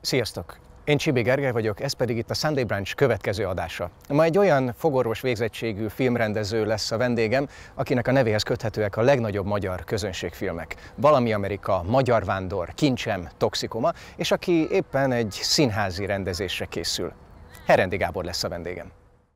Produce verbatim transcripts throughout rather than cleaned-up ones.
Sziasztok! Én Csibi Gergely vagyok, ez pedig itt a Sunday Brunch következő adása. Ma egy olyan fogorvos végzettségű filmrendező lesz a vendégem, akinek a nevéhez köthetőek a legnagyobb magyar közönségfilmek. Valami Amerika, Magyar Vándor, Kincsem, Toxikoma, és aki éppen egy színházi rendezésre készül. Herendi Gábor lesz a vendégem.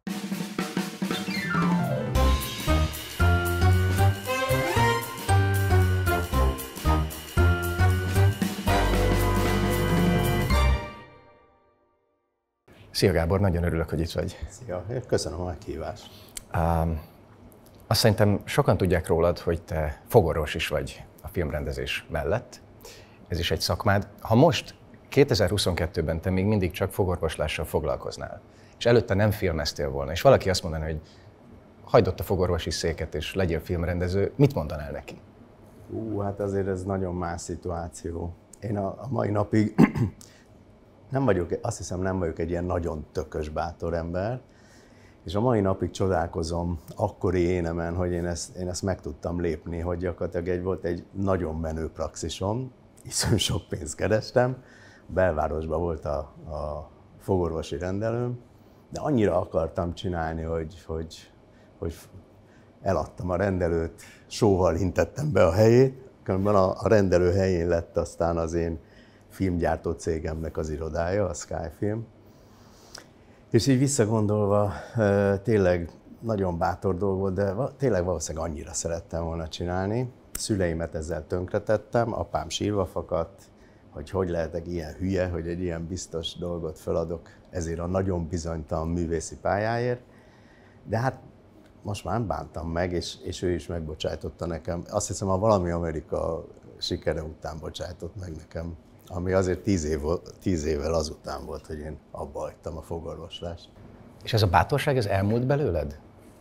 Szia Gábor, nagyon örülök, hogy itt vagy. Szia, köszönöm a meghívást. Um, azt szerintem sokan tudják rólad, hogy te fogorvos is vagy a filmrendezés mellett. Ez is egy szakmád. Ha most kétezer-huszonkettőben te még mindig csak fogorvoslással foglalkoznál, és előtte nem filmeztél volna, és valaki azt mondaná, hogy hagyd ott a fogorvosi széket és legyél filmrendező, mit mondanál neki? Ú, hát azért ez nagyon más szituáció. Én a, a mai napig nem vagyok, azt hiszem nem vagyok egy ilyen nagyon tökös, bátor ember, és a mai napig csodálkozom akkori énemen, hogy én ezt, én ezt meg tudtam lépni, hogy gyakorlatilag egy, volt egy nagyon menő praxisom, iszonyú sok pénzt kerestem, belvárosban volt a, a fogorvosi rendelőm, de annyira akartam csinálni, hogy, hogy, hogy eladtam a rendelőt, sóval hintettem be a helyét, különben a, a rendelő helyén lett aztán az én filmgyártó cégemnek az irodája, a Skyfilm. És így visszagondolva, tényleg nagyon bátor dolog volt, de tényleg valószínűleg annyira szerettem volna csinálni. Szüleimet ezzel tönkretettem, apám sírva fakadt, hogy hogy lehetek ilyen hülye, hogy egy ilyen biztos dolgot feladok ezért a nagyon bizonytalan művészi pályáért. De hát most már nem bántam meg, és, és ő is megbocsájtotta nekem. Azt hiszem, a Valami Amerika sikere után bocsájtott meg nekem, ami azért tíz, év, tíz évvel azután volt, hogy én abba hagytam a fogorvoslást. És ez a bátorság, ez elmúlt belőled?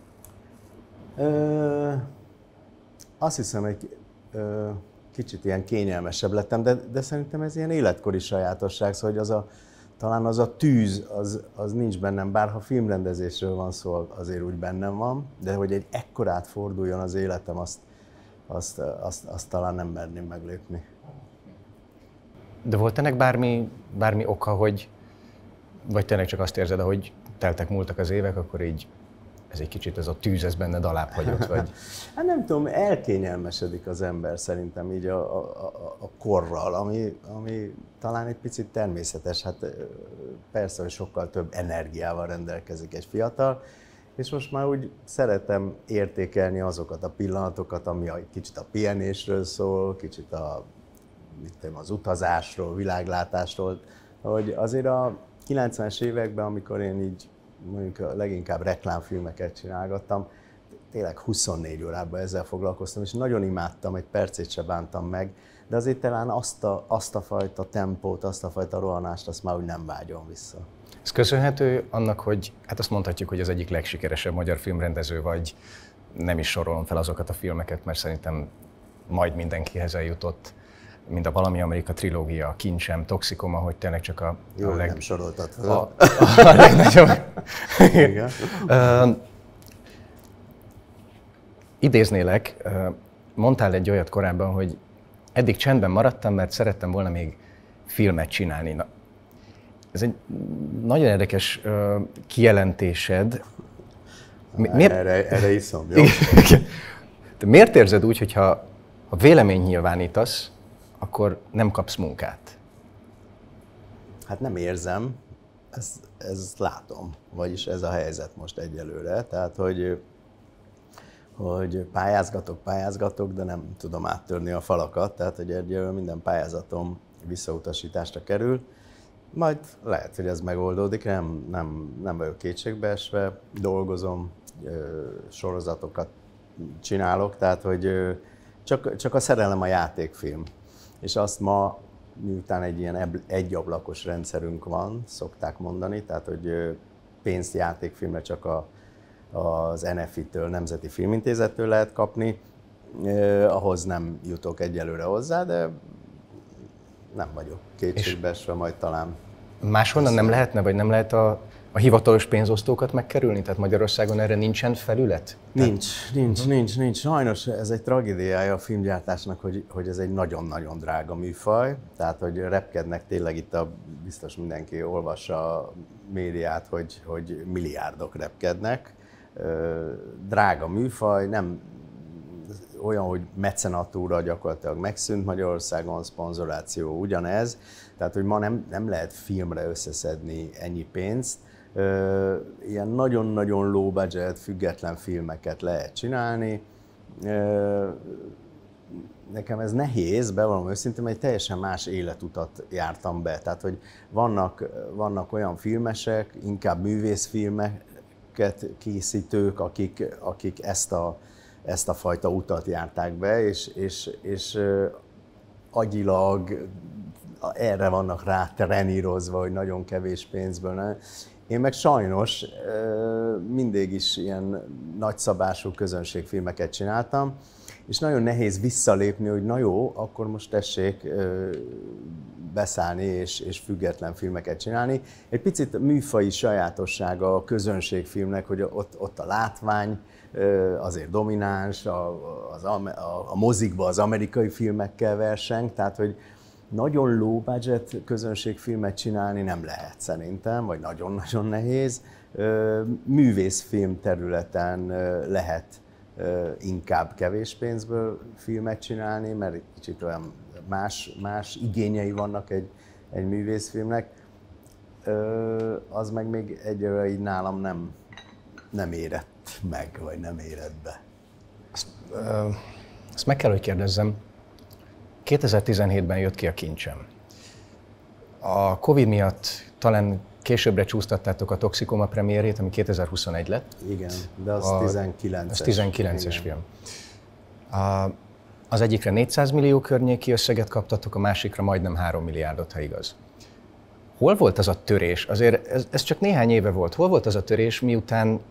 Ö, azt hiszem, egy ö, kicsit ilyen kényelmesebb lettem, de, de szerintem ez ilyen életkori sajátosság, szóval hogy az a, talán az a tűz, az, az nincs bennem, bár ha filmrendezésről van szó, azért úgy bennem van, de hogy egy ekkorát forduljon az életem, azt, azt, azt, azt talán nem merném meglépni. De volt ennek bármi, bármi oka, hogy, vagy tényleg csak azt érzed, ahogy teltek, múltak az évek, akkor így ez egy kicsit ez a tűz, ez benned alább hagyott, vagy? Hát nem tudom, elkényelmesedik az ember szerintem így a, a, a, a korral, ami, ami talán egy picit természetes. Hát persze, hogy sokkal több energiával rendelkezik egy fiatal, és most már úgy szeretem értékelni azokat a pillanatokat, ami egy kicsit a pihenésről szól, kicsit a mit tudom, az utazásról, világlátásról, hogy azért a kilencvenes években, amikor én így mondjuk leginkább reklámfilmeket csinálgattam, tényleg huszonnégy órában ezzel foglalkoztam, és nagyon imádtam, egy percét se bántam meg, de azért talán azt a, azt a fajta tempót, azt a fajta rohanást, azt már úgy nem vágyom vissza. Ez köszönhető annak, hogy hát azt mondhatjuk, hogy az egyik legsikeresebb magyar filmrendező vagy, nem is sorolom fel azokat a filmeket, mert szerintem majd mindenkihez eljutott, mint a Valami Amerika trilógia, a Kincsem, Toxikoma, hogy tényleg csak a, Jó, a, leg... nem soroltad fel. a, a legnagyobb. Igen. uh, idéznélek, uh, mondtál egy olyat korábban, hogy eddig csendben maradtam, mert szerettem volna még filmet csinálni. Na, ez egy nagyon érdekes uh, kijelentésed. Mi, miért... Erre, erre iszom, jó? De miért érzed úgy, hogyha ha véleményt nyilvánítasz, akkor nem kapsz munkát? Hát nem érzem, ezt, ezt látom, vagyis ez a helyzet most egyelőre. Tehát, hogy, hogy pályázgatok, pályázgatok, de nem tudom áttörni a falakat, tehát, hogy egy, minden pályázatom visszautasításra kerül. Majd lehet, hogy ez megoldódik, nem, nem, nem vagyok kétségbeesve, dolgozom, sorozatokat csinálok, tehát, hogy csak, csak a szerelem a játékfilm. És azt ma, miután egy ilyen egyablakos rendszerünk van, szokták mondani, tehát hogy pénzt játékfilmre csak a, az en ef i-től, Nemzeti Filmintézettől lehet kapni, eh, ahhoz nem jutok egyelőre hozzá, de nem vagyok kétségbeesve, majd talán Máshonnan nem lehetne, vagy nem lehet a, a hivatalos pénzosztókat megkerülni? Tehát Magyarországon erre nincsen felület? Nincs, nincs, uh-huh. nincs, nincs. Sajnos ez egy tragédiája a filmgyártásnak, hogy, hogy ez egy nagyon-nagyon drága műfaj. Tehát, hogy repkednek tényleg itt a, biztos mindenki olvassa a médiát, hogy, hogy milliárdok repkednek. Drága műfaj, nem olyan, hogy mecenatúra gyakorlatilag megszűnt Magyarországon, szponzoráció ugyanez. Tehát, hogy ma nem, nem lehet filmre összeszedni ennyi pénzt. Ilyen nagyon-nagyon low budget, független filmeket lehet csinálni. Nekem ez nehéz, bevallom őszintén, mert egy teljesen más életutat jártam be. Tehát, hogy vannak, vannak olyan filmesek, inkább művészfilmeket készítők, akik, akik ezt, a, ezt a fajta utat járták be, és, és, és agyilag erre vannak rá trenírozva, hogy nagyon kevés pénzből. Ne? Én meg sajnos mindig is ilyen nagyszabású közönségfilmeket csináltam, és nagyon nehéz visszalépni, hogy na jó, akkor most tessék beszállni és, és független filmeket csinálni. Egy picit műfaji sajátossága a közönségfilmnek, hogy ott, ott a látvány azért domináns, a, az, a, a mozikba az amerikai filmekkel verseng, tehát hogy nagyon low budget közönségfilmet csinálni nem lehet szerintem, vagy nagyon-nagyon nehéz. Művészfilm területen lehet inkább kevés pénzből filmet csinálni, mert egy kicsit olyan más, más igényei vannak egy, egy művészfilmnek. Az meg még egyre így nálam nem, nem érett meg, vagy nem érett be. Ezt, ezt meg kell, hogy kérdezzem. kétezer-tizenhétben jött ki a Kincsem. A Covid miatt talán későbbre csúsztattátok a Toxikoma premiérjét, ami kétezer-huszonegy lett. Igen, de az tizenkilences. Az tizenkilences film. A, az egyikre négyszáz millió környéki összeget kaptatok, a másikra majdnem három milliárdot, ha igaz. Hol volt az a törés? Azért ez, ez csak néhány éve volt. Hol volt az a törés, miután,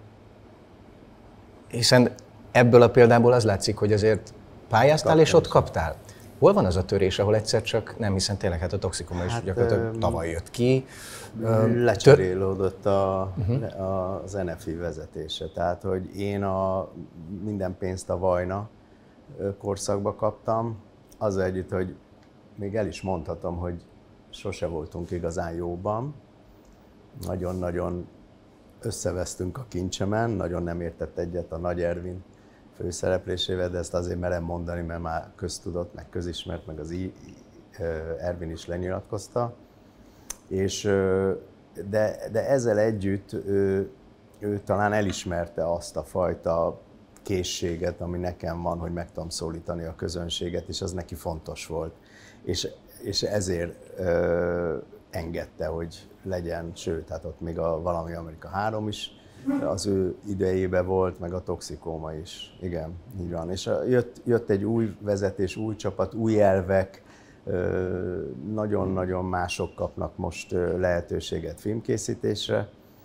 hiszen ebből a példából az látszik, hogy azért pályáztál Kaptam és ott kaptál. Hol van az a törés, ahol egyszer csak nem, hiszen tényleg hát a Toxikoma is hát, gyakorlatilag um, tavaly jött ki. Lecserélődött a, uh-huh. az en ef i vezetése, tehát hogy én a minden pénzt a Vajna korszakba kaptam, azzal együtt, hogy még el is mondhatom, hogy sose voltunk igazán jóban. Nagyon-nagyon összevesztünk a Kincsemen, nagyon nem értett egyet a Nagy Ervin főszereplésével, de ezt azért merem mondani, mert már köztudott, meg közismert, meg az I, Ervin is lenyilatkozta. És, de, de ezzel együtt ő, ő talán elismerte azt a fajta készséget, ami nekem van, hogy meg tudom szólítani a közönséget, és az neki fontos volt. És, és ezért ö, engedte, hogy legyen, sőt, hát ott még a Valami Amerika három is az ő idejében volt, meg a Toxikoma is. Igen, így van. És jött, jött egy új vezetés, új csapat, új elvek, nagyon-nagyon mások kapnak most lehetőséget filmkészítésre,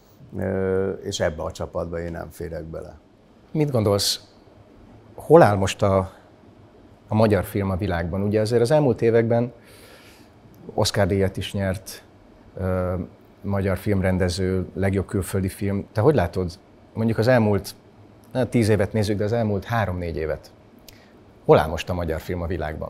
és ebbe a csapatba én nem férek bele. Mit gondolsz, hol áll most a, a magyar film a világban? Ugye azért az elmúlt években Oscar-díjat is nyert, ö, magyar filmrendező, legjobb külföldi film. Te hogy látod, mondjuk az elmúlt, hát tíz évet nézzük, de az elmúlt három-négy évet. Hol áll most a magyar film a világban?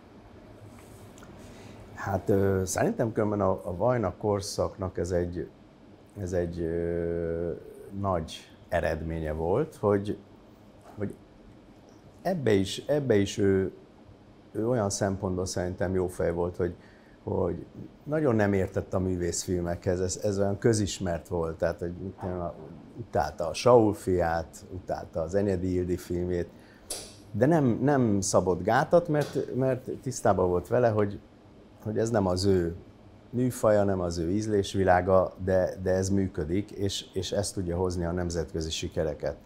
Hát ö, szerintem különben a, a Vajna korszaknak ez egy, ez egy ö, nagy eredménye volt, hogy, hogy ebbe is, ebbe is ő, ő olyan szempontból szerintem jó fej volt, hogy, hogy nagyon nem értett a művészfilmekhez, ez, ez olyan közismert volt, tehát hogy utálta a Saul fiát, utálta az Enyedi Ildi filmjét, de nem, nem szabott gátat, mert, mert tisztában volt vele, hogy, hogy ez nem az ő műfaja, nem az ő ízlésvilága, de, de ez működik, és, és ezt tudja hozni a nemzetközi sikereket.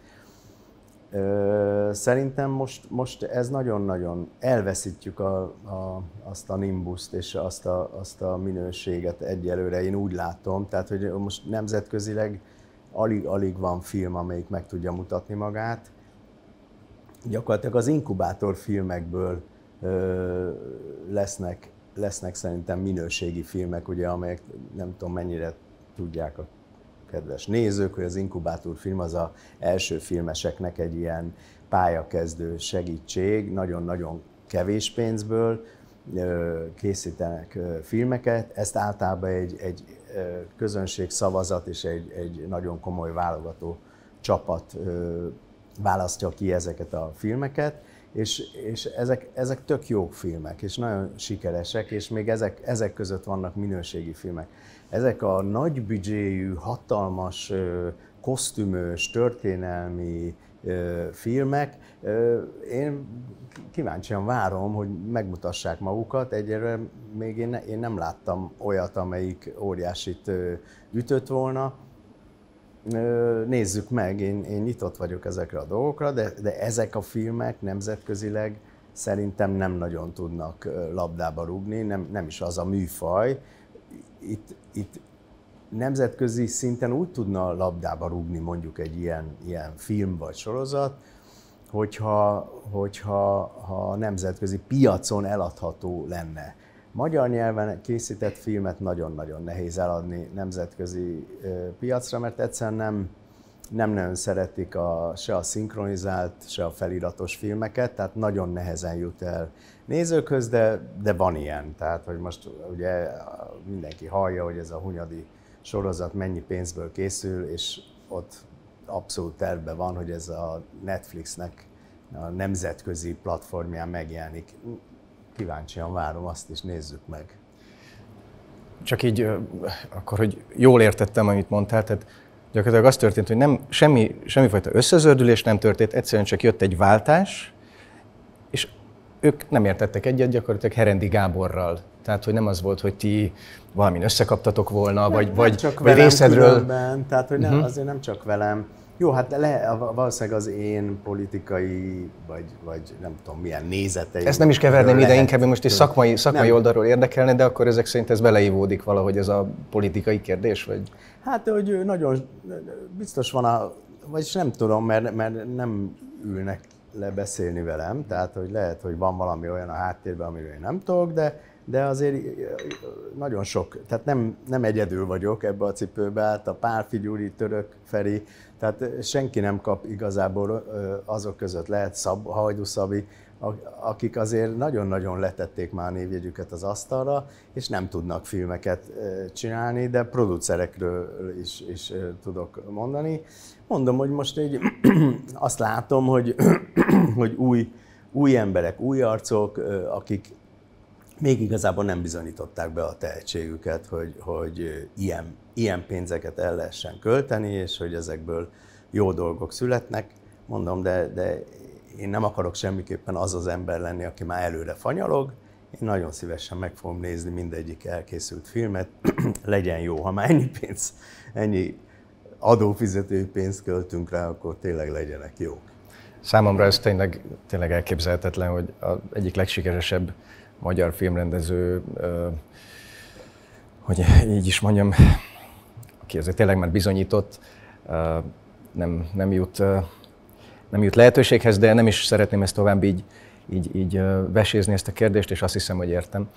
Szerintem most, most ez nagyon-nagyon elveszítjük a, a, azt a nimbuszt és azt a, azt a minőséget egyelőre, én úgy látom. Tehát, hogy most nemzetközileg alig-alig van film, amelyik meg tudja mutatni magát. Gyakorlatilag az inkubátor filmekből ö, lesznek, lesznek szerintem minőségi filmek, ugye, amelyek nem tudom mennyire tudják a kedves nézők, hogy az Inkubátor film az az első filmeseknek egy ilyen pályakezdő segítség, nagyon-nagyon kevés pénzből készítenek filmeket. Ezt általában egy, egy közönség szavazat és egy, egy nagyon komoly válogató csapat választja ki ezeket a filmeket, és, és ezek, ezek tök jó filmek, és nagyon sikeresek, és még ezek, ezek között vannak minőségi filmek. Ezek a nagy büdzséjű, hatalmas, kosztümös, történelmi filmek, én kíváncsian várom, hogy megmutassák magukat. Egyelőre még én, ne, én nem láttam olyat, amelyik óriásit ütött volna. Nézzük meg, én, én nyitott vagyok ezekre a dolgokra, de, de ezek a filmek nemzetközileg szerintem nem nagyon tudnak labdába rúgni, nem, nem is az a műfaj. Itt, itt nemzetközi szinten úgy tudna labdába rúgni mondjuk egy ilyen, ilyen film vagy sorozat, hogyha, hogyha ha nemzetközi piacon eladható lenne. Magyar nyelven készített filmet nagyon-nagyon nehéz eladni nemzetközi piacra, mert egyszerűen nem, nem nagyon szeretik a, se a szinkronizált, se a feliratos filmeket, tehát nagyon nehezen jut el nézőkhöz, de, de van ilyen. Tehát, hogy most ugye mindenki hallja, hogy ez a Hunyadi sorozat mennyi pénzből készül, és ott abszolút tervben van, hogy ez a Netflixnek a nemzetközi platformján megjelenik. Kíváncsian várom, azt is nézzük meg. Csak így, akkor, hogy jól értettem, amit mondtál, tehát gyakorlatilag az történt, hogy nem, semmi, semmifajta összezördülés nem történt, egyszerűen csak jött egy váltás, és ők nem értettek egyet gyakorlatilag Herendi Gáborral. Tehát, hogy nem az volt, hogy ti valamin összekaptatok volna, nem, vagy, nem vagy, csak vagy részedről... Különben, tehát, hogy nem, uh-huh. azért nem csak velem. Jó, hát le, valószínűleg az én politikai, vagy, vagy nem tudom milyen nézeteim... Ezt nem is keverném ide, inkább most is szakmai, szakmai oldalról érdekelne, de akkor ezek szerint ez beleívódik valahogy ez a politikai kérdés, vagy? Hát, hogy nagyon biztos van a... Vagyis nem tudom, mert, mert nem ülnek le beszélni velem, tehát hogy lehet, hogy van valami olyan a háttérben, amiről én nem tudok, de, de azért nagyon sok, tehát nem, nem egyedül vagyok ebbe a cipőbe, hát a Pálffy Gyuri, Török Feri, tehát senki nem kap igazából azok között, lehet Szab, Hajdú Szabi, akik azért nagyon-nagyon letették már a névjegyüket az asztalra, és nem tudnak filmeket csinálni, de producerekről is, is tudok mondani. Mondom, hogy most így azt látom, hogy, hogy új, új emberek, új arcok, akik még igazából nem bizonyították be a tehetségüket, hogy, hogy ilyen, ilyen pénzeket el lehessen költeni, és hogy ezekből jó dolgok születnek. Mondom, de, de én nem akarok semmiképpen az az ember lenni, aki már előre fanyalog. Én nagyon szívesen meg fogom nézni mindegyik elkészült filmet. Legyen jó, ha már ennyi pénz, ennyi adófizetői pénzt költünk rá, akkor tényleg legyenek jók. Számomra ez tényleg, tényleg elképzelhetetlen, hogy az egyik legsikeresebb magyar filmrendező, hogy így is mondjam, aki azért tényleg már bizonyított, nem, nem, jut, nem jut lehetőséghez, de nem is szeretném ezt tovább így, így, így vesézni ezt a kérdést, és azt hiszem, hogy értem.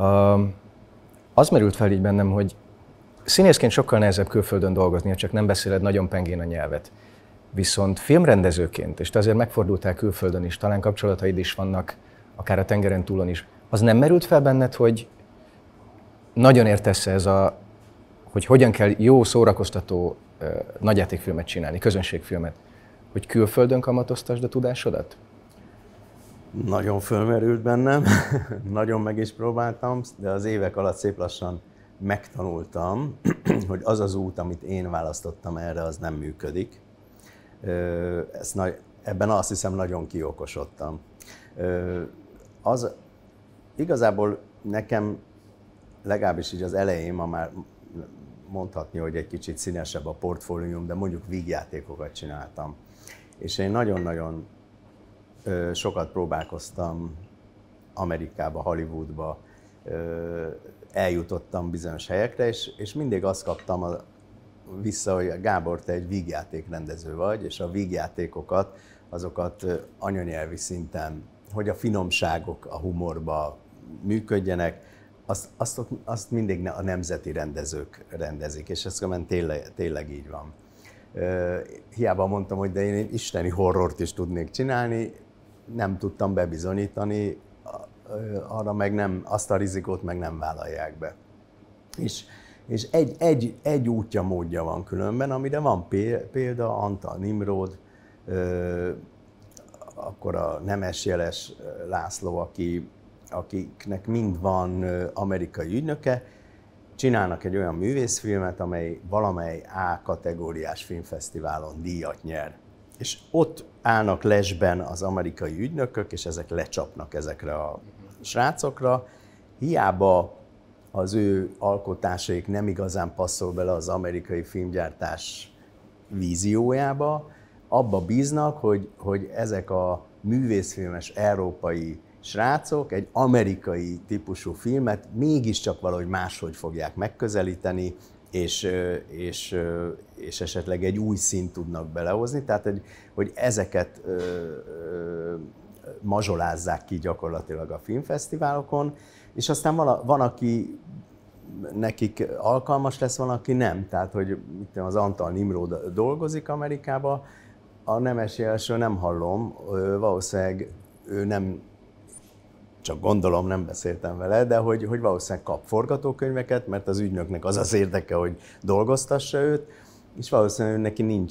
Az merült fel így bennem, hogy színészként sokkal nehezebb külföldön dolgozni, csak nem beszéled nagyon pengén a nyelvet. Viszont filmrendezőként, és te azért megfordultál külföldön is, talán kapcsolataid is vannak, akár a tengeren túlon is, az nem merült fel benned, hogy nagyon értesz ez a, hogy hogyan kell jó, szórakoztató uh, nagyjátékfilmet csinálni, közönségfilmet, hogy külföldön kamatoztasd a tudásodat? Nagyon fölmerült bennem, nagyon meg is próbáltam, de az évek alatt szép lassan megtanultam, hogy az az út, amit én választottam erre, az nem működik. Ezt nagy, ebben azt hiszem nagyon kiokosodtam. Az igazából nekem legalábbis így az elején, ma már mondhatni, hogy egy kicsit színesebb a portfólium, de mondjuk vígjátékokat csináltam. És én nagyon-nagyon sokat próbálkoztam Amerikába, Hollywoodba, eljutottam bizonyos helyekre, és, és mindig azt kaptam a, vissza, hogy Gábor, te egy vígjátékrendező vagy, és a vígjátékokat, azokat anyanyelvi szinten, hogy a finomságok a humorba működjenek, azt, azt, azt mindig a nemzeti rendezők rendezik, és ez tényleg, tényleg így van. Hiába mondtam, hogy de én isteni horrort is tudnék csinálni, nem tudtam bebizonyítani, arra meg nem, azt a rizikót meg nem vállalják be. És, és egy, egy, egy útja, módja van különben, amire van példa, Antal Nimród, akkor a Nemes Jeles László, aki, akiknek mind van amerikai ügynöke, csinálnak egy olyan művészfilmet, amely valamely A kategóriás filmfesztiválon díjat nyer. És ott állnak lesben az amerikai ügynökök, és ezek lecsapnak ezekre a srácokra. Hiába az ő alkotásaik nem igazán passzol bele az amerikai filmgyártás víziójába, abba bíznak, hogy, hogy ezek a művészfilmes európai srácok egy amerikai típusú filmet mégiscsak valahogy máshogy fogják megközelíteni, és, és, és esetleg egy új színt tudnak belehozni, tehát hogy, hogy ezeket ö, ö, mazsolázzák ki gyakorlatilag a filmfesztiválokon, és aztán van, van aki nekik alkalmas lesz, van, aki nem. Tehát, hogy az Antal Nimród dolgozik Amerikába, a Nemes Jelesről nem hallom, valószínűleg ő nem, csak gondolom, nem beszéltem vele, de hogy, hogy valószínűleg kap forgatókönyveket, mert az ügynöknek az az érdeke, hogy dolgoztassa őt, és valószínűleg neki nincs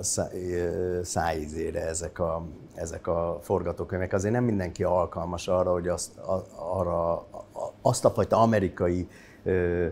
szájízére ezek a, ezek a forgatókönyvek. Azért nem mindenki alkalmas arra, hogy azt, arra, azt a fajta amerikai ö,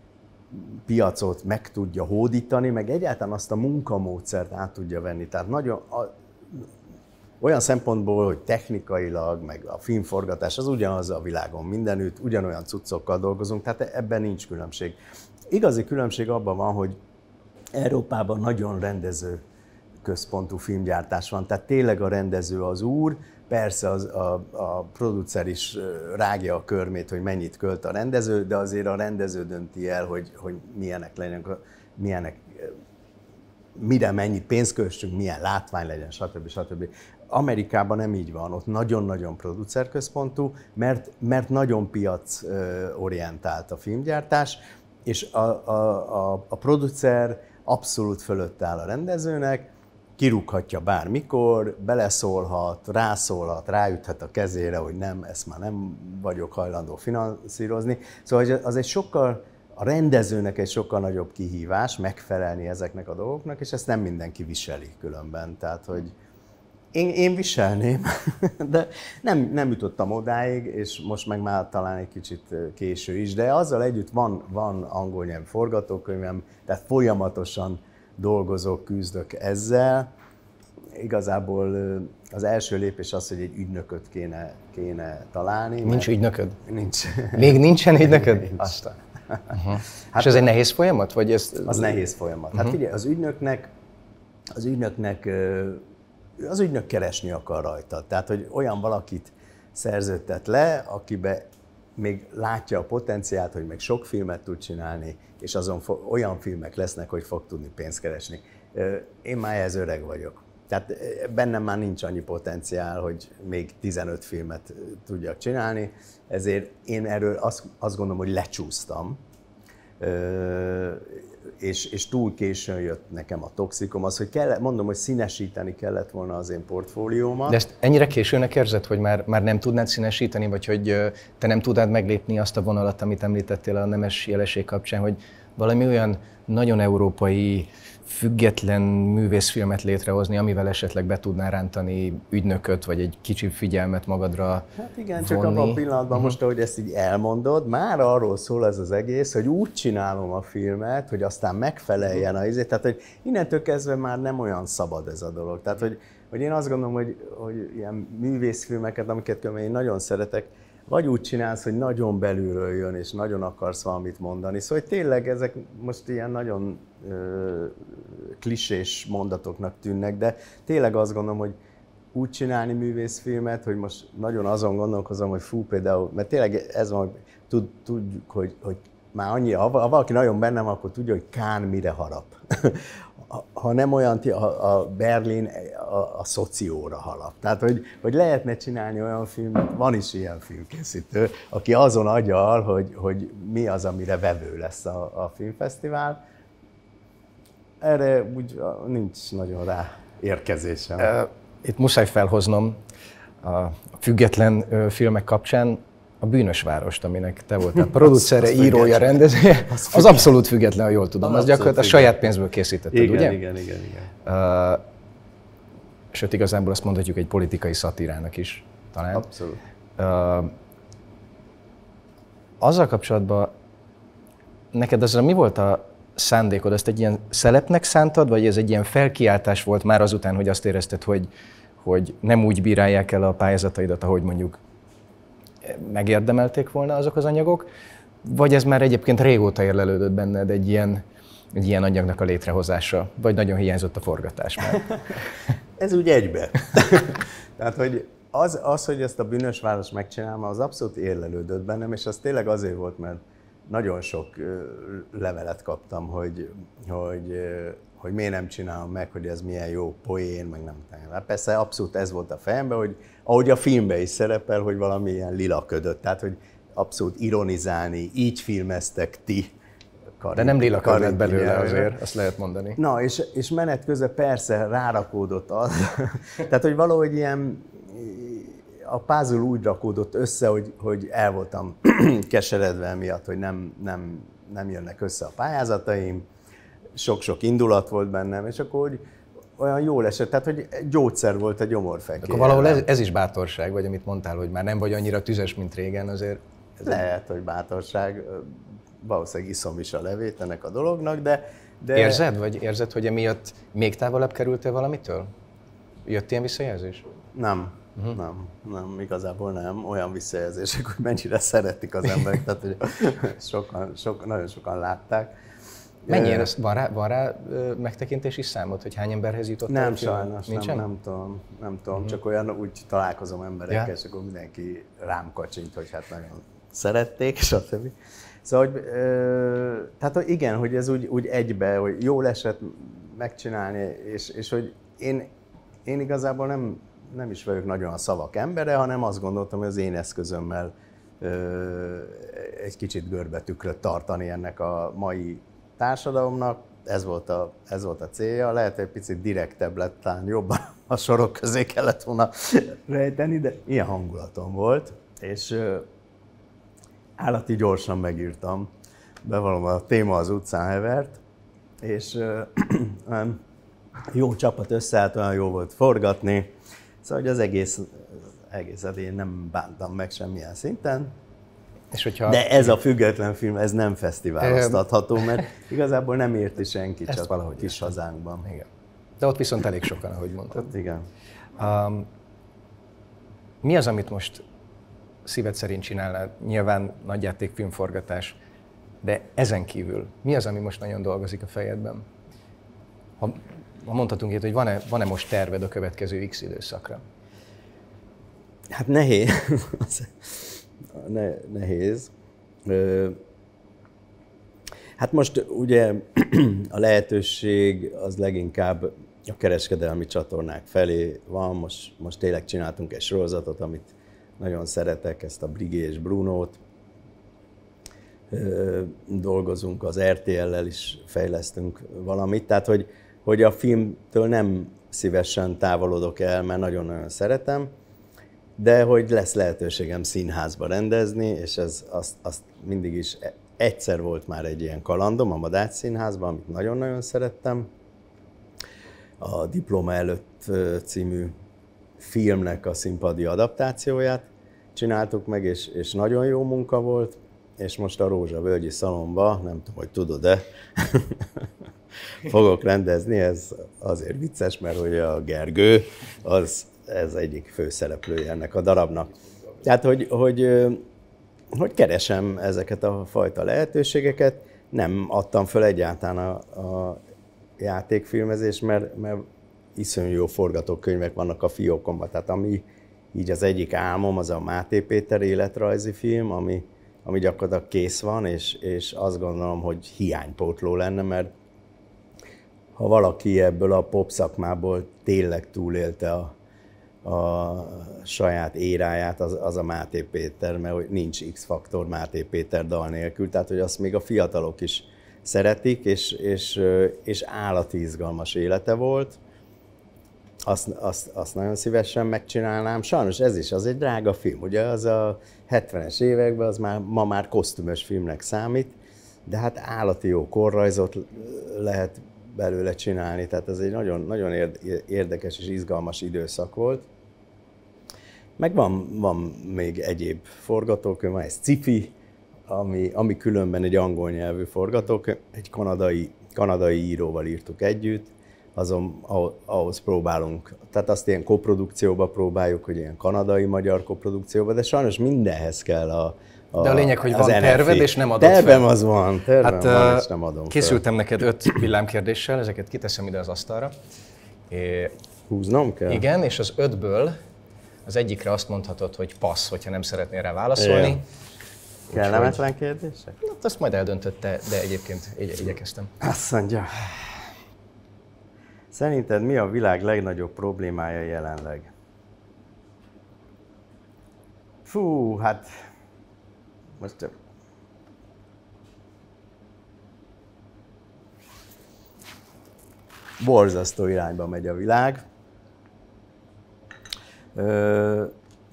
piacot meg tudja hódítani, meg egyáltalán azt a munkamódszert át tudja venni. Tehát nagyon, a, olyan szempontból, hogy technikailag, meg a filmforgatás, az ugyanaz a világon mindenütt, ugyanolyan cuccokkal dolgozunk, tehát ebben nincs különbség. Igazi különbség abban van, hogy Európában nagyon rendező központú filmgyártás van, tehát tényleg a rendező az úr, persze az, a, a producer is rágja a körmét, hogy mennyit költ a rendező, de azért a rendező dönti el, hogy, hogy milyenek legyenek, milyenek, mire mennyit pénzt költsünk, milyen látvány legyen, stb. stb. Amerikában nem így van, ott nagyon-nagyon producerközpontú, mert, mert nagyon piacorientált a filmgyártás, és a, a, a, a producer abszolút fölött áll a rendezőnek, kirúghatja bármikor, beleszólhat, rászólhat, ráüthet a kezére, hogy nem, ezt már nem vagyok hajlandó finanszírozni. Szóval az egy sokkal, a rendezőnek egy sokkal nagyobb kihívás megfelelni ezeknek a dolgoknak, és ezt nem mindenki viseli különben. Tehát, hogy én, én viselném, de nem, nem jutottam odáig, és most meg már talán egy kicsit késő is, de azzal együtt van, van angol nyelvű forgatókönyvem, tehát folyamatosan dolgozok, küzdök ezzel. Igazából az első lépés az, hogy egy ügynököt kéne, kéne találni. Nincs ügynököd? Nincs. Még nincsen ügynököd? Nincs. Aztán. Uh-huh. Hát és ez egy nehéz folyamat? Vagy ez... Az nehéz folyamat. Uh-huh. Hát figyelj, az ügynöknek, az ügynöknek, az ügynök keresni akar rajta. Tehát, hogy olyan valakit szerződtet le, akibe még látja a potenciált, hogy még sok filmet tud csinálni, és azon olyan filmek lesznek, hogy fog tudni pénzt keresni. Én már ehhez öreg vagyok. Tehát bennem már nincs annyi potenciál, hogy még tizenöt filmet tudjak csinálni, ezért én erről azt, azt gondolom, hogy lecsúsztam, és, és túl későn jött nekem a Toxikom, az, hogy kell, mondom, hogy színesíteni kellett volna az én portfóliómat. De ezt ennyire későnek érzed, hogy már, már nem tudnád színesíteni, vagy hogy te nem tudnád meglépni azt a vonalat, amit említettél a Nemes Jelesség kapcsán, hogy valami olyan nagyon európai, független művészfilmet létrehozni, amivel esetleg be tudnál rántani ügynököt, vagy egy kicsi figyelmet magadra Hát igen, vonni. csak abban a pillanatban uh-huh. most, ahogy ezt így elmondod, már arról szól ez az egész, hogy úgy csinálom a filmet, hogy aztán megfeleljen a izé, tehát hogy innentől kezdve már nem olyan szabad ez a dolog. Tehát, hogy, hogy én azt gondolom, hogy, hogy ilyen művészfilmeket, amiket én nagyon szeretek, vagy úgy csinálsz, hogy nagyon belülről jön, és nagyon akarsz valamit mondani. Szóval hogy tényleg ezek most ilyen nagyon ö, klisés mondatoknak tűnnek, de tényleg azt gondolom, hogy úgy csinálni művészfilmet, hogy most nagyon azon gondolkozom, hogy fú, például, mert tényleg ez van, hogy tud, tudjuk, hogy, hogy már annyi, ha valaki nagyon bennem, akkor tudja, hogy Kán mire harap. ha nem olyan, a, a Berlin a, a szocióra halap. Tehát, hogy, hogy lehetne csinálni olyan filmet, van is ilyen filmkészítő, aki azon agyal, hogy, hogy mi az, amire vevő lesz a, a filmfesztivál. Erre úgy nincs nagyon rá érkezésem. Itt muszáj felhoznom a független filmek kapcsán a Bűnös várost, aminek te voltál producere, az, az írója, rendezője. Az, az abszolút független, ha jól tudom. Az, az gyakorlatilag a saját pénzből készítetted, igen, ugye? Igen, igen, igen. Uh, sőt, igazából azt mondhatjuk egy politikai szatírának is talán. Abszolút. Uh, azzal kapcsolatban neked azra mi volt a szándékod? Ezt egy ilyen szelepnek szántad, vagy ez egy ilyen felkiáltás volt már azután, hogy azt érezted, hogy, hogy nem úgy bírálják el a pályázataidat, ahogy mondjuk megérdemelték volna azok az anyagok, vagy ez már egyébként régóta érlelődött benned egy ilyen, egy ilyen anyagnak a létrehozása, vagy nagyon hiányzott a forgatás már? Ez úgy egybe. Tehát, hogy az, az, hogy ezt a Bűnös város megcsinálom, az abszolút érlelődött bennem, és az tényleg azért volt, mert nagyon sok levelet kaptam, hogy, hogy, hogy miért nem csinálom meg, hogy ez milyen jó poén, meg nem tudom. Persze abszolút ez volt a fejemben, hogy ahogy a filmben is szerepel, hogy valami ilyen lila ködött, tehát hogy abszolút ironizálni, így filmeztek ti. Karin, de nem lila köd lett belőle azért, azt lehet mondani. Na, és, és menet közben persze rárakódott az, tehát hogy valahogy ilyen, a puzzle úgy rakódott össze, hogy, hogy el voltam keseredve miatt, hogy nem, nem, nem jönnek össze a pályázataim, sok-sok indulat volt bennem, és akkor hogy olyan jól esett, tehát hogy gyógyszer volt a gyomorfekére. Akkor valahol ez, ez is bátorság, vagy amit mondtál, hogy már nem vagy annyira tüzes, mint régen, azért... Ez lehet, hogy bátorság, valószínűleg iszom is a levét ennek a dolognak, de... de... Érzed, vagy érzed, hogy emiatt még távolabb kerültél valamitől? Jött ilyen visszajelzés? Nem. Uh-huh. Nem, nem, igazából nem. Olyan visszajelzések, hogy mennyire szeretik az emberek, tehát hogy sokan, sokan, nagyon sokan látták. Mennyire? Van rá, van rá megtekintési számot, hogy hány emberhez jutottál? Nem, sajnos, nem, nem tudom, nem tudom. Uh-huh. Csak olyan úgy találkozom emberekkel, ja. És akkor mindenki rám kacsint, hogy hát nagyon szerették, stb. Szóval, hogy, ö, tehát igen, hogy ez úgy, úgy egybe, hogy jól esett megcsinálni, és, és hogy én, én igazából nem, nem is vagyok nagyon a szavak embere, hanem azt gondoltam, hogy az én eszközömmel ö, egy kicsit görbetükröt tartani ennek a mai társadalomnak. Ez volt a, ez volt a célja. Lehet, hogy egy picit direktebb lett, talán jobban a sorok közé kellett volna rejteni, de ilyen hangulatom volt. És ö, állati gyorsan megírtam. Bevallom, a téma az utcán hevert, és ö, olyan jó csapat összeállt, olyan jó volt forgatni. Szóval, hogy az egész, egészet én nem bántam meg semmilyen szinten. És hogyha... De ez a független film, ez nem fesztiváloztatható, mert igazából nem érti senki, ezt csak valahogy kis hazánkban. Igen. De ott viszont elég sokan, ahogy mondtad. Ott igen. Um, mi az, amit most szíved szerint csinálnál? Nyilván nagyjáték filmforgatás, de ezen kívül mi az, ami most nagyon dolgozik a fejedben? Ha, ha mondhatunk ilyet, hogy van-e, van-e most terved a következő X időszakra? Hát nehéz. Ne, nehéz. Hát most ugye a lehetőség az leginkább a kereskedelmi csatornák felé van. Most, most tényleg csináltunk egy sorozatot, amit nagyon szeretek, ezt a Brigé és Brunót. Dolgozunk az er té el-lel is, fejlesztünk valamit. Tehát, hogy, hogy a filmtől nem szívesen távolodok el, mert nagyon-nagyon szeretem. De hogy lesz lehetőségem színházba rendezni, és ez azt, azt mindig is egyszer volt már egy ilyen kalandom a Madács Színházban, amit nagyon-nagyon szerettem. A Diploma előtt című filmnek a színpadi adaptációját csináltuk meg, és, és nagyon jó munka volt, és most a Rózsavölgyi Szalonba, nem tudom, hogy tudod-e, fogok rendezni, ez azért vicces, mert hogy a Gergő, az ez egyik főszereplője ennek a darabnak. Tehát, hogy, hogy, hogy keresem ezeket a fajta lehetőségeket, nem adtam föl egyáltalán a, a játékfilmezést, mert, mert iszonyú jó forgatókönyvek vannak a fiókomban. Tehát ami így az egyik álmom, az a Máté Péter életrajzi film, ami, ami gyakorlatilag kész van, és, és azt gondolom, hogy hiánypótló lenne, mert ha valaki ebből a pop szakmából tényleg túlélte a, a saját éráját, az, az a Máté Péter, mert hogy nincs X-faktor Máté Péter dal nélkül, tehát hogy azt még a fiatalok is szeretik, és, és, és állati izgalmas élete volt. Azt, azt, azt nagyon szívesen megcsinálnám. Sajnos ez is az egy drága film, ugye az a hetvenes években az már, ma már kosztümös filmnek számít, de hát állati jó korrajzot lehet belőle csinálni, tehát ez egy nagyon, nagyon érdekes és izgalmas időszak volt. Meg van, van még egyéb forgatókönyv, van egy sci-fi, ami, ami különben egy angol nyelvű forgatókönyv, egy kanadai, kanadai íróval írtuk együtt, azon ahhoz próbálunk, tehát azt ilyen koprodukcióba próbáljuk, hogy ilyen kanadai-magyar koprodukcióba, de sajnos mindenhez kell a, a De a lényeg, hogy van en ef i. terved, és nem adod fel. Tervem az van, tervem hát, van, és nem adom készültem fel. neked öt villámkérdéssel, ezeket kiteszem ide az asztalra. É, Húznom kell? Igen, és az ötből az egyikre azt mondhatod, hogy passz, hogyha nem szeretnél rá válaszolni. Igen. Kellemetlen kérdések? Hát azt majd eldöntötte, de egyébként igy- igyekeztem. Azt mondja. Szerinted mi a világ legnagyobb problémája jelenleg? Fú, hát most borzasztó irányba megy a világ. Ö,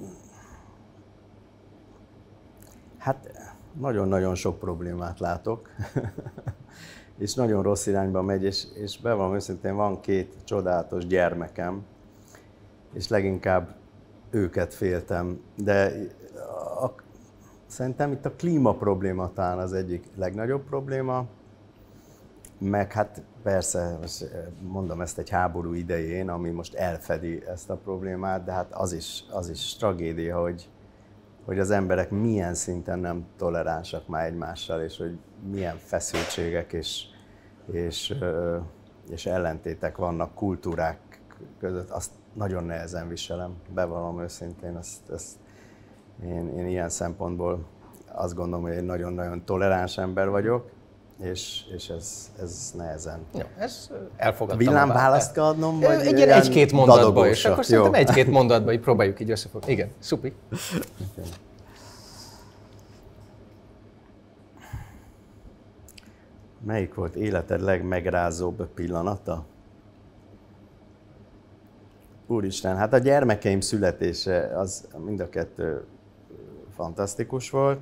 hát nagyon-nagyon sok problémát látok. És nagyon rossz irányba megy, és, és bevallom őszintén, van két csodálatos gyermekem, és leginkább őket féltem, de a, szerintem itt a klíma probléma talán az egyik legnagyobb probléma, meg hát persze, mondom ezt egy háború idején, ami most elfedi ezt a problémát, de hát az is, az is tragédia, hogy, hogy az emberek milyen szinten nem toleránsak már egymással, és hogy milyen feszültségek és, és, és ellentétek vannak kultúrák között, azt nagyon nehezen viselem, bevallom őszintén. Ezt, ezt én, én ilyen szempontból azt gondolom, hogy egy nagyon-nagyon toleráns ember vagyok, és, és ez, ez nehezen. Jó, ez elfogadtam. Villámválaszt kell adnom, vagy egy, egy-két mondatba, és akkor szerintem egy-két mondatba így próbáljuk így összefogni. Igen, szupi. Okay. Melyik volt életed legmegrázóbb pillanata? Úristen, hát a gyermekeim születése az mind a kettő fantasztikus volt.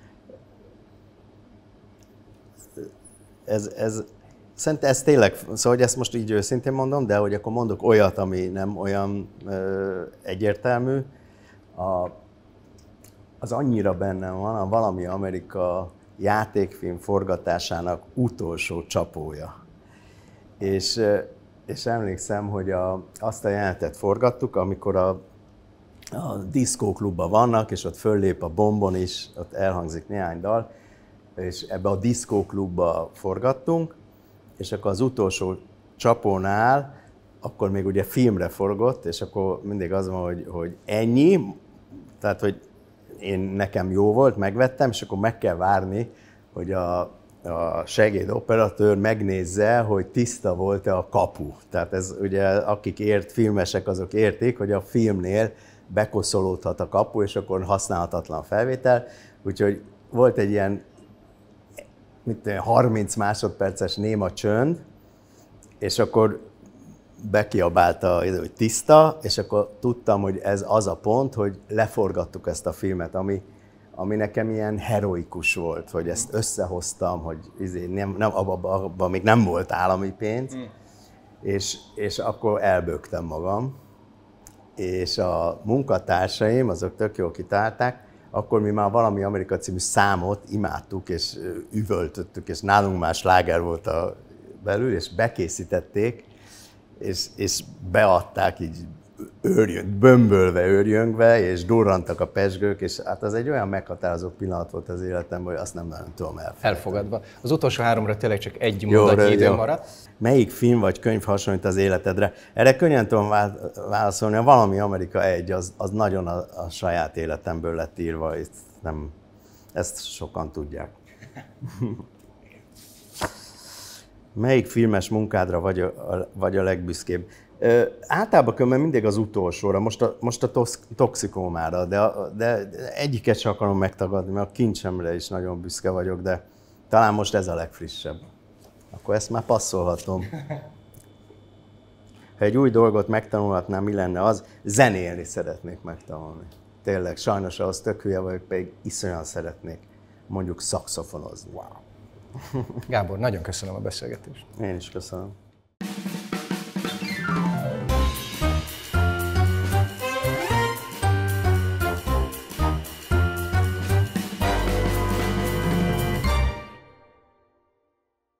Ez, ez, szerintem ez tényleg, szóval hogy ezt most így őszintén mondom, de hogy akkor mondok olyat, ami nem olyan ö, egyértelmű. A, az annyira bennem van, a Valami Amerika játékfilm forgatásának utolsó csapója. És, és emlékszem, hogy a, azt a jelenetet forgattuk, amikor a, a diszkóklubban vannak, és ott föllép a Bombon is, ott elhangzik néhány dal, és ebbe a diszkóklubba forgattunk, és akkor az utolsó csapónál, akkor még ugye filmre forgott, és akkor mindig az van, hogy, hogy ennyi, tehát hogy én nekem jó volt, megvettem, és akkor meg kell várni, hogy a, a segédoperatőr megnézze, hogy tiszta volt-e a kapu. Tehát ez ugye, akik ért, filmesek, azok értik, hogy a filmnél bekoszolódhat a kapu, és akkor használhatatlan felvétel. Úgyhogy volt egy ilyen mit tudom, harminc másodperces néma csönd, és akkor bekiabálta, hogy tiszta, és akkor tudtam, hogy ez az a pont, hogy leforgattuk ezt a filmet, ami, ami nekem ilyen heroikus volt, hogy ezt összehoztam, hogy izé, nem, nem, abban abba még nem volt állami pénz, mm. és, és akkor elbögtem magam, és a munkatársaim, azok tök jól kitálták, akkor mi már Valami Amerika című számot imádtuk, és üvöltöttük, és nálunk már sláger volt a belül, és bekészítették, és, és beadták így őrjön, bömbölve, őrjöngve, és durrantak a pezsgők, és hát az egy olyan meghatározó pillanat volt az életemben, hogy azt nem nagyon tudom elfogadni. Elfogadva. Az utolsó háromra tényleg csak egy mondatnyi idő maradt. Melyik film vagy könyv hasonlít az életedre? Erre könnyen tudom válaszolni, a Valami Amerika egy, az, az nagyon a, a saját életemből lett írva, itt nem, ezt sokan tudják. Melyik filmes munkádra vagy a, a, vagy a legbüszkébb? Ö, általában különben mindig az utolsóra, most a, most a tox, toxikómára, de, a, de egyiket sem akarom megtagadni, mert a kincsemre is nagyon büszke vagyok, de talán most ez a legfrissebb. Akkor ezt már passzolhatom. Ha egy új dolgot megtanulhatnám, mi lenne az? Zenélni szeretnék megtanulni. Tényleg, sajnos ahhoz tök hülye vagyok, pedig iszonyan szeretnék mondjuk szaxofonozni. Wow. Gábor, nagyon köszönöm a beszélgetést. Én is köszönöm.